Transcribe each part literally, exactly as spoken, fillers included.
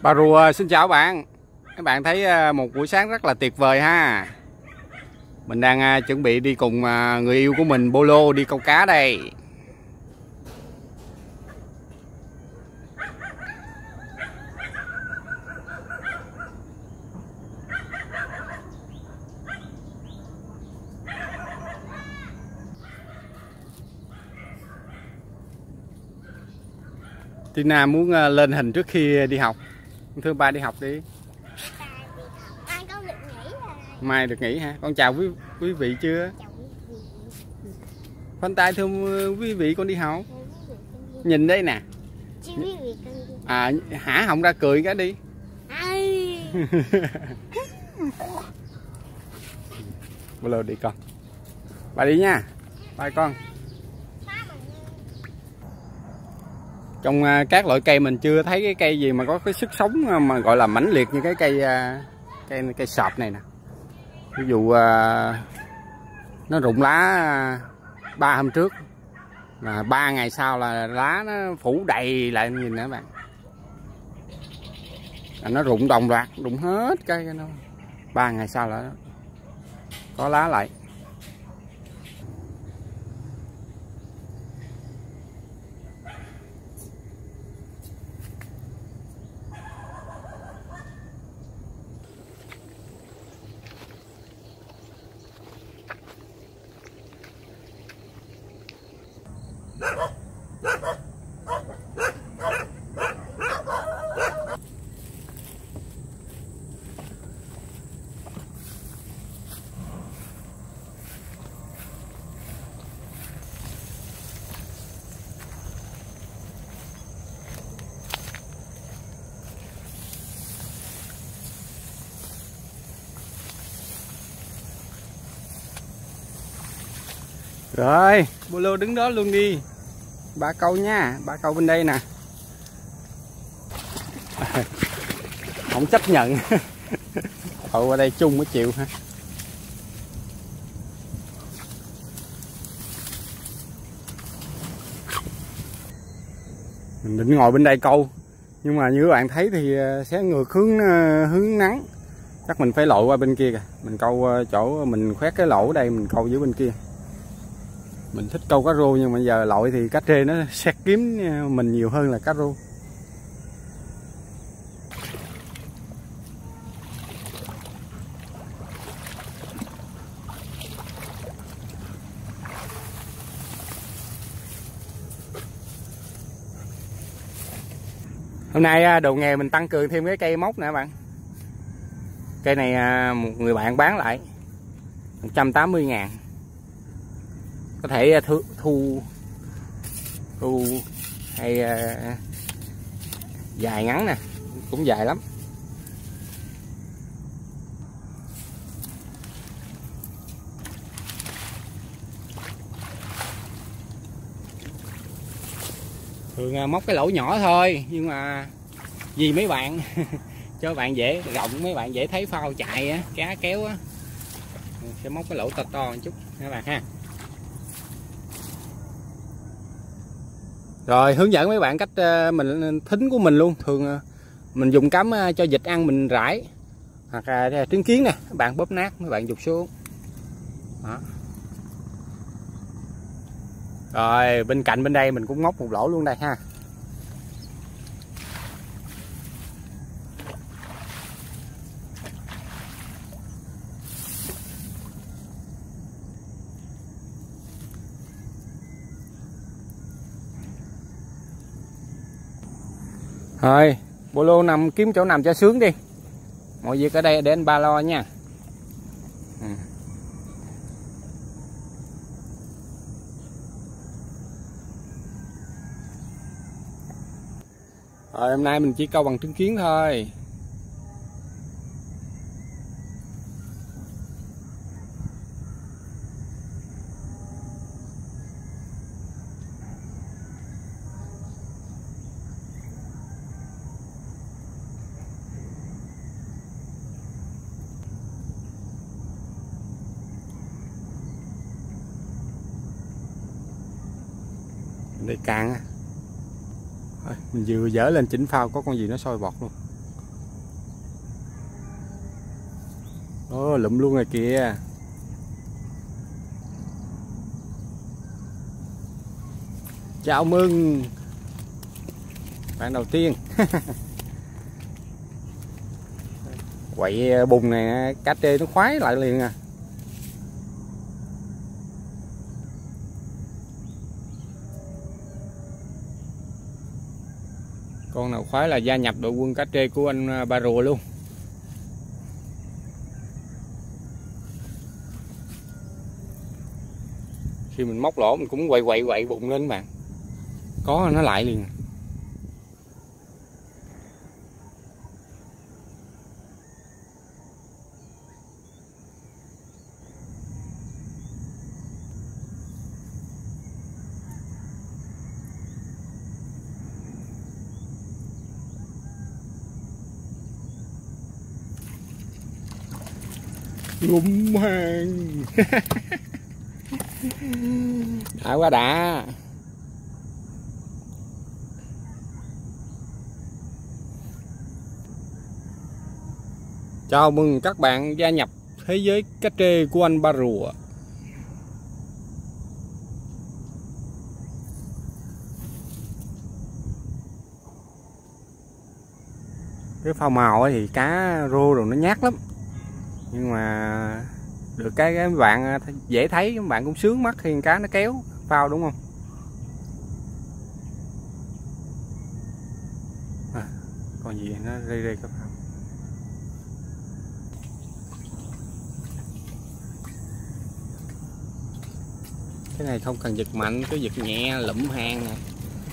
Bà Rùa xin chào bạn. Các bạn thấy một buổi sáng rất là tuyệt vời ha. Mình đang chuẩn bị đi cùng người yêu của mình Bolo đi câu cá đây. Tina muốn lên hình trước khi đi học. Thưa ba đi học đi. Mai con được nghỉ rồi. Mai được nghỉ hả? Con chào quý quý vị chưa? Chào quý vị. Khoanh tay thưa quý vị, con đi học. Nhìn đây nè. Chứ quý vị con đi. À hả họng ra cười cái đi. Bolo đi con. Ba đi nha. Bye con. Trong các loại cây mình chưa thấy cái cây gì mà có cái sức sống mà gọi là mãnh liệt như cái cây cây cây sọp này nè. Ví dụ uh, nó rụng lá ba hôm trước là ba ngày sau là lá nó phủ đầy lại, nhìn nè các bạn, là nó rụng đồng loạt, rụng hết cây nó, ba ngày sau là có lá lại. Rồi, Bolo đứng đó luôn đi. Ba câu nha, ba câu bên đây nè. Không chấp nhận. Cậu qua đây chung mới chịu ha. Mình định ngồi bên đây câu, nhưng mà như các bạn thấy thì sẽ ngược hướng hướng nắng. Chắc mình phải lội qua bên kia kìa. Mình câu chỗ mình khoét cái lỗ ở đây, mình câu dưới bên kia. Mình thích câu cá rô, nhưng mà giờ lội thì cá trê nó xét kiếm mình nhiều hơn là cá rô. Hôm nay đầu nghề mình tăng cường thêm cái cây móc nè các bạn. Cây này một người bạn bán lại một trăm tám mươi ngàn. Có thể thu thu, thu hay uh, dài ngắn nè, cũng dài lắm. Thường uh, móc cái lỗ nhỏ thôi, nhưng mà vì mấy bạn cho bạn dễ rộng, mấy bạn dễ thấy phao chạy á, cá kéo á, sẽ móc cái lỗ to to một chút các bạn ha. Rồi hướng dẫn mấy bạn cách mình thính của mình luôn. Thường mình dùng cắm cho vịt ăn mình rải, hoặc là trứng kiến nè, các bạn bóp nát, mấy bạn dục xuống đó. Rồi bên cạnh bên đây mình cũng móc một lỗ luôn đây ha. Rồi, Bolo nằm kiếm chỗ nằm cho sướng đi. Mọi việc ở đây để anh ba lo nha. Ừ. Rồi hôm nay mình chỉ câu bằng trứng kiến thôi. Đây càng á. Mình vừa dỡ lên chỉnh phao có con gì nó sôi bọt luôn. Ồ, lụm luôn rồi kìa. Chào mừng bạn đầu tiên. Quậy bùn này cá trê nó khoái lại liền à. Con nào khoái là gia nhập đội quân cá trê của anh Ba Rùa luôn. Khi mình móc lỗ mình cũng quậy quậy quậy bụng lên bạn. Có nó lại liền. Ngụm hàng. Đã quá đã. Chào mừng các bạn gia nhập thế giới cá trê của anh Ba Rùa. Cái phao màu thì cá rô rồi nó nhát lắm, nhưng mà được cái các bạn dễ thấy, các bạn cũng sướng mắt khi cá nó kéo phao, đúng không? À, còn gì nó rê rê cái phao. Cái này không cần giật mạnh, cứ giật nhẹ lụm hang nè.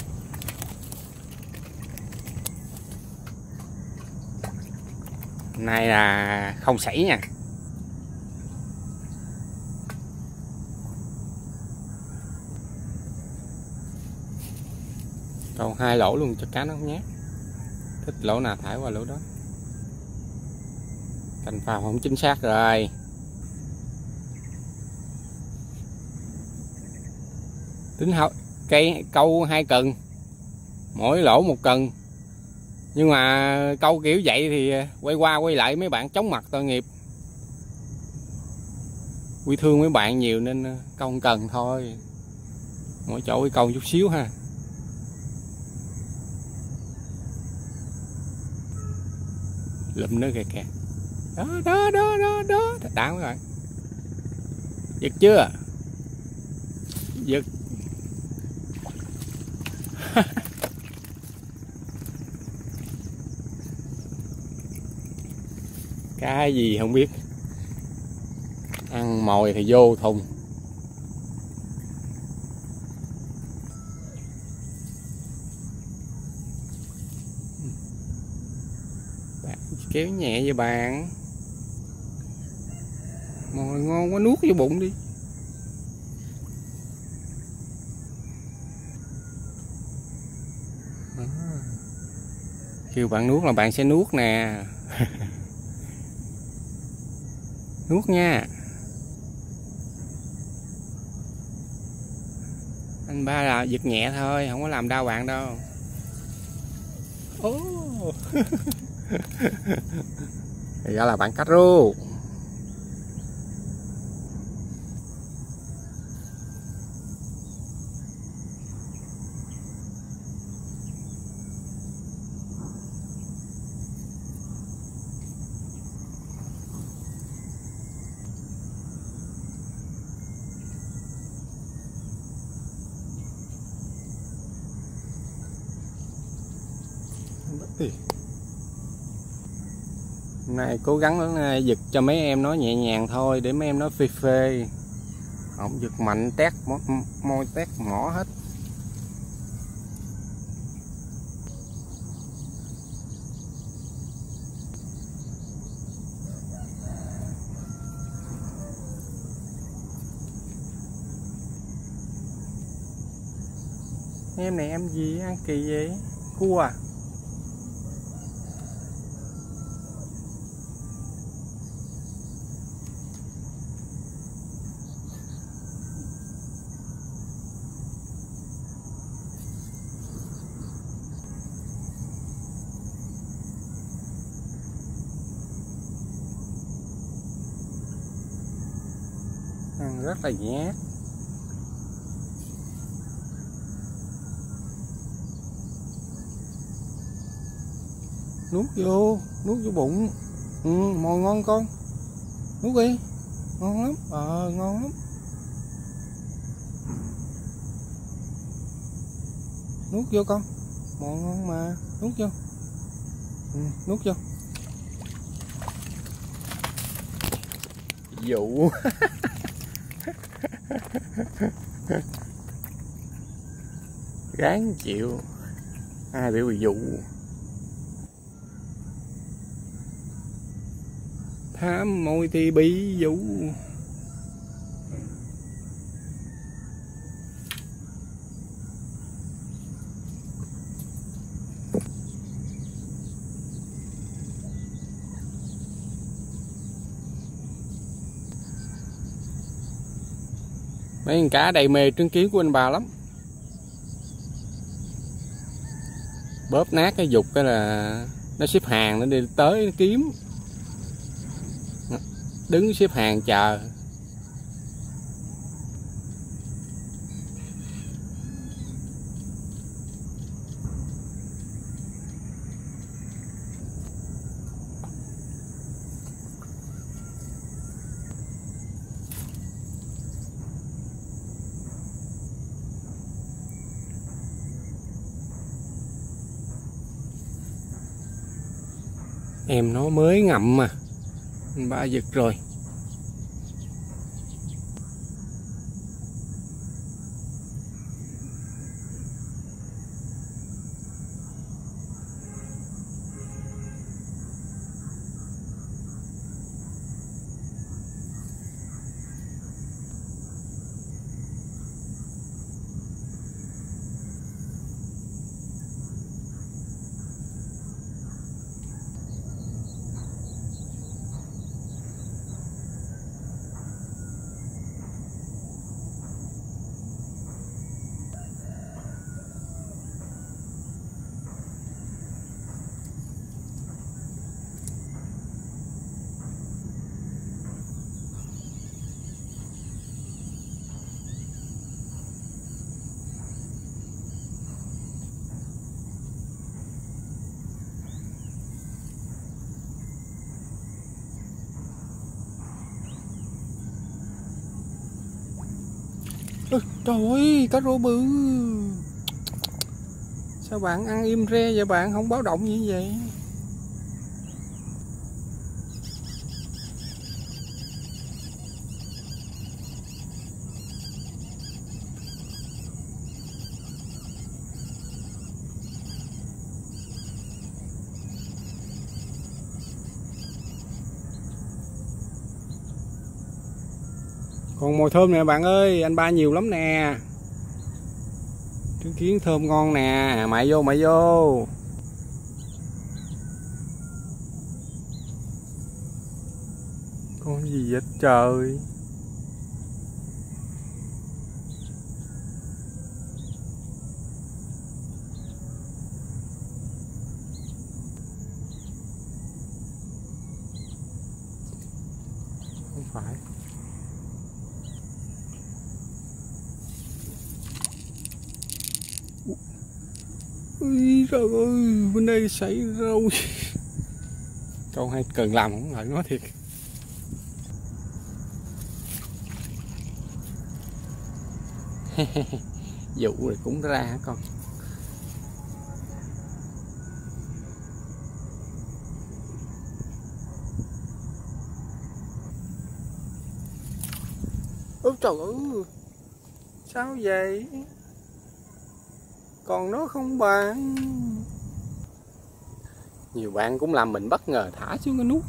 Này là không sảy nha. Còn hai lỗ luôn cho cá nó không nhát. Thích lỗ nào thải qua lỗ đó. Cành phao không chính xác rồi. Tính cây câu hai cần, mỗi lỗ một cần, nhưng mà câu kiểu vậy thì quay qua quay lại mấy bạn chóng mặt tội nghiệp. Quy thương mấy bạn nhiều nên câu một cần thôi, mỗi chỗ cái câu chút xíu ha. Lụm nữa kìa kìa. Đó đó đó đó đó. Đã các bạn. Giật chưa? Giật. Cái gì không biết. Ăn mồi thì vô thùng. Bạn kéo nhẹ vậy bạn. Mồi ngon quá, nuốt vô bụng đi. À, kêu bạn nuốt là bạn sẽ nuốt nè. Nuốt nha. Anh Ba là giật nhẹ thôi, không có làm đau bạn đâu. Ồ. Thì ra là bạn cá rô. Hôm nay cố gắng giật cho mấy em nó nhẹ nhàng thôi, để mấy em nó phê phê, không giật mạnh tét môi tét mỏ hết. Em này em gì ăn kỳ vậy? Cua à? rất là nhát. Nuốt vô, nuốt vô bụng. Ừ, mồi ngon con. Nuốt đi. Ngon lắm. Ờ, ngon lắm. Nuốt vô con. Mồi ngon mà. Nuốt vô. Ừ, nuốt vô. Dụ. Ráng chịu. Ai biểu bị dụ. Tham môi thì bị dụ. Mấy con cá đầy mê trứng kiến của anh bà lắm. Bóp nát cái dục cái là nó xếp hàng, nó đi tới nó kiếm. Đứng xếp hàng chờ. Em nó mới ngậm mà ba giật rồi. Ôi, trời ơi, cá rô bự. Sao bạn ăn im re vậy bạn, không báo động như vậy? Còn mồi thơm nè bạn ơi, anh ba nhiều lắm nè. Trứng kiến thơm ngon nè, mại vô mại vô. Con gì vậy trời? Không phải. Ui trời ơi, bên đây xảy râu. Câu hay cần làm không lại nói thiệt. Dụ rồi cũng ra hả con? Ôi trời ơi, sao vậy? Còn nó không bạn? Nhiều bạn cũng làm mình bất ngờ thả xuống cái nút.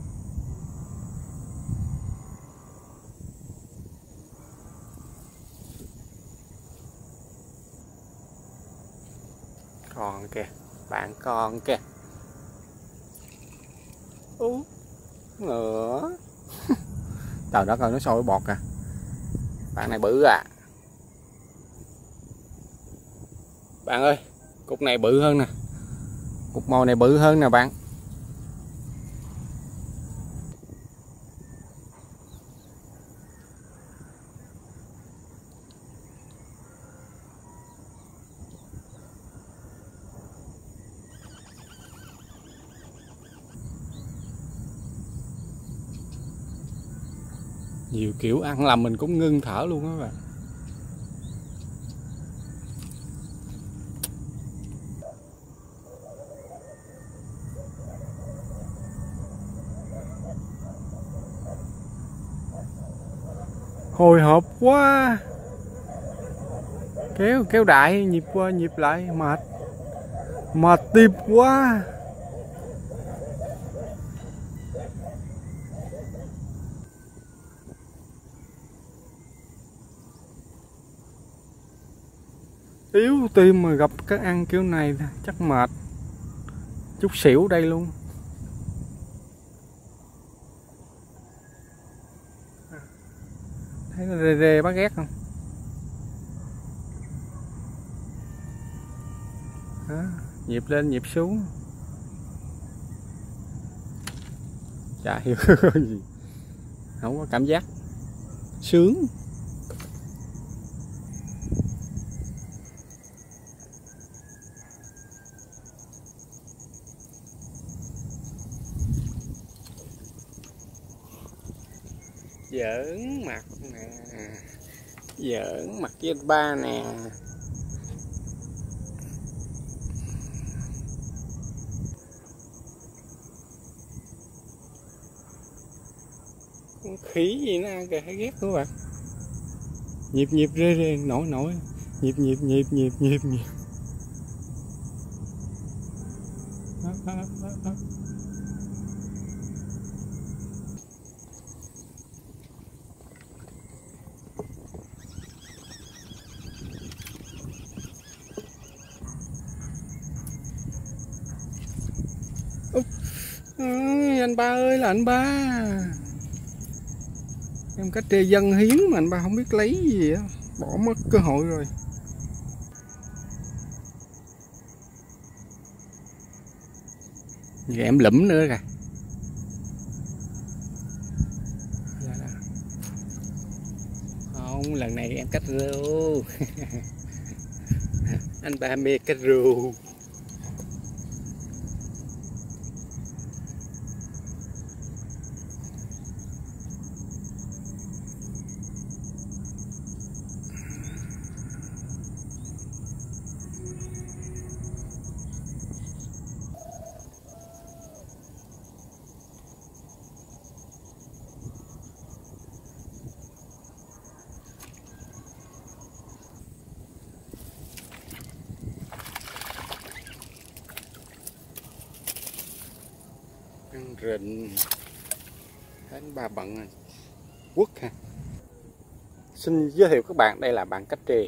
Còn kìa, bạn còn kìa. Ú, ngựa. Trời đất ơi, nó sôi bọt à. Bạn này bự à. Bạn ơi, cục này bự hơn nè. Cục mồi này bự hơn nè bạn. Nhiều kiểu ăn làm mình cũng ngưng thở luôn á bạn. Hồi hộp quá. Kéo kéo đại nhịp qua nhịp lại mệt. Mệt tim quá. Yếu tim mà gặp cái ăn kiểu này chắc mệt. Chút xỉu đây luôn. Thấy nó rê rê bác ghét không? Đó, nhịp lên nhịp xuống. Chả hiểu gì. Không có cảm giác sướng. Giỡn mặt nè, giỡn mặt với anh ba nè. Con khỉ gì nó ăn kìa, thấy ghét các bạn. Nhịp nhịp rê rê nổi nổi, nhịp nhịp nhịp nhịp nhịp nhịp. Đó, đó, đó, đó. Ôi, anh ba ơi là anh ba. Em cách trê dân hiến mà anh ba không biết lấy gì á, bỏ mất cơ hội rồi. Giờ em lụm nữa kìa. Không, lần này em cắt rô. Anh ba mê cắt rô. Ăn rịnh. Anh ba bận rồi. Quất ha. Xin giới thiệu các bạn, đây là bạn cách trì.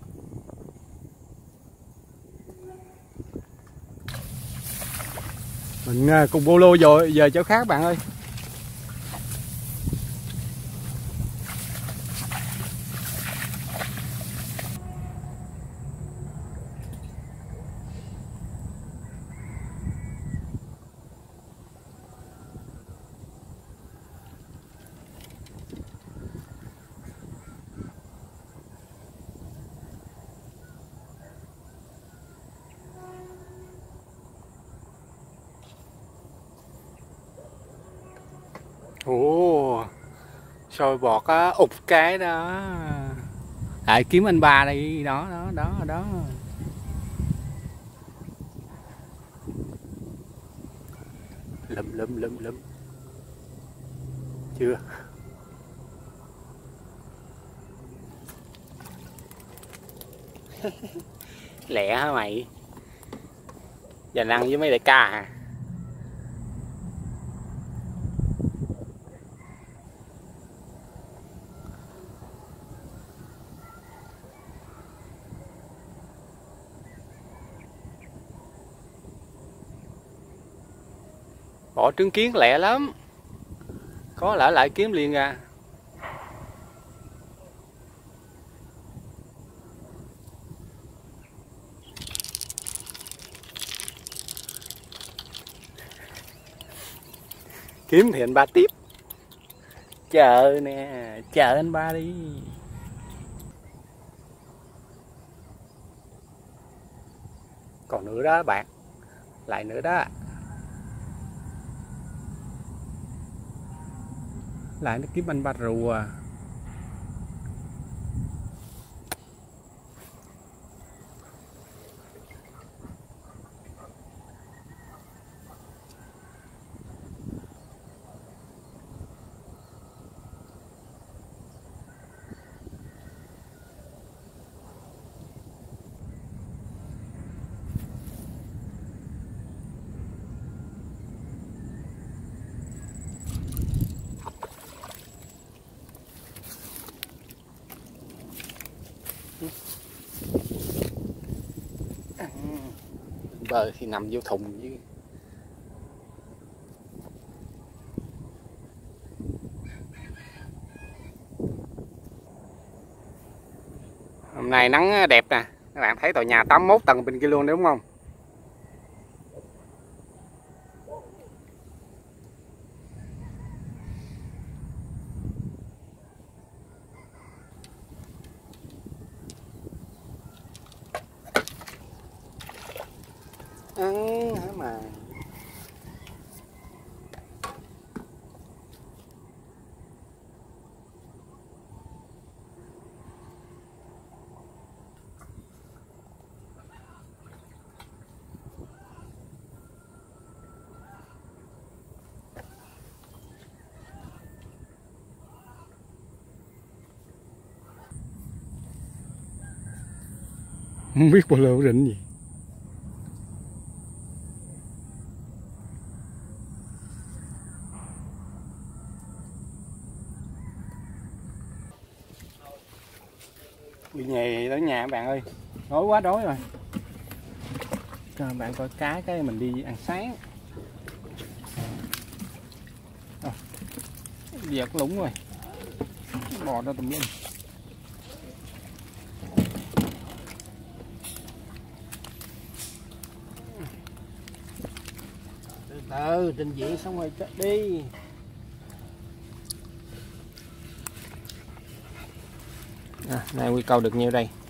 Mình cùng bolo rồi giờ chỗ khác bạn ơi. Ồ, sôi bọt á, ụp cái đó. Lại kiếm anh ba đây, đó, đó, đó, đó. Lum, lum, lum, lum. Chưa. Lẹ hả mày? Dành ăn với mấy đại ca à? Bỏ trứng kiến lẹ lắm. Có lỡ lại kiếm liền à. Kiếm thì anh ba tiếp. Chờ nè, chờ anh ba đi. Còn nữa đó bạn. Lại nữa đó. Lại nó kiếm anh ba rùa. Bờ thì nằm vô thùng chứ. Hôm nay nắng đẹp nè, các bạn thấy tòa nhà tám mươi mốt tầng bên kia luôn đúng không? Ăn hả mà. Không biết bao lâu rỉnh gì. Đi về tới nhà các bạn ơi, đói quá đói rồi. Cho các bạn coi cá cái mình đi ăn sáng. À, giật lũng rồi, bò ra tùm lum. Từ từ trình diễn xong rồi chết đi. À, nay quy câu được nhiêu đây?